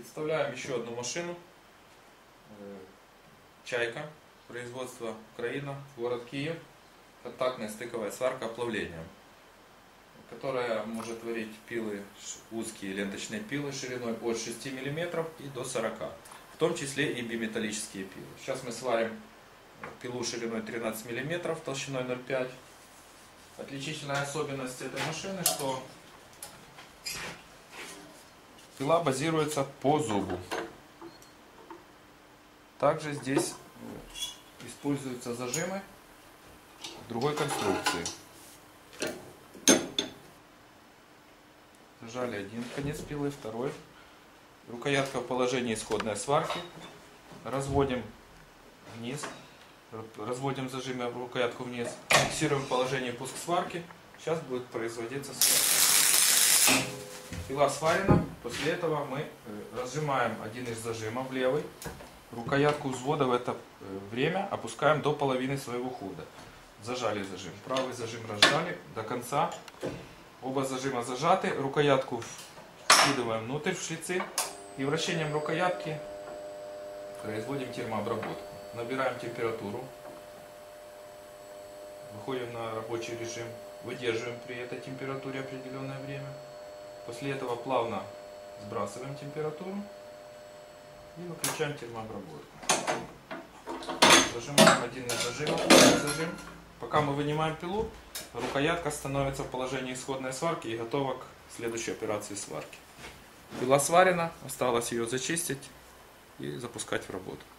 Представляем еще одну машину. Чайка, производство Украина, город Киев. Контактная стыковая сварка оплавлением, которая может варить пилы, узкие ленточные пилы шириной от 6 мм и до 40 мм, в том числе и биметаллические пилы. Сейчас мы сварим пилу шириной 13 мм, толщиной 0,5 мм. Отличительная особенность этой машины, что пила базируется по зубу. Также здесь используются зажимы другой конструкции. Зажали один конец пилы, второй. Рукоятка в положении исходной сварки. Разводим вниз. Разводим зажимы в рукоятку вниз. Фиксируем положение пуск сварки. Сейчас будет производиться сварка. Пила сварена. После этого мы разжимаем один из зажимов левый. Рукоятку взвода в это время опускаем до половины своего хода. Зажали зажим. Правый зажим разжали до конца. Оба зажима зажаты. Рукоятку вкидываем внутрь в шлицы. И вращением рукоятки производим термообработку. Набираем температуру. Выходим на рабочий режим. Выдерживаем при этой температуре определенное время. После этого плавно сбрасываем температуру. И выключаем термообработку. Зажимаем один из зажимов. Зажим. Пока мы вынимаем пилу, рукоятка становится в положении исходной сварки и готова к следующей операции сварки. Пила сварена, осталось ее зачистить и запускать в работу.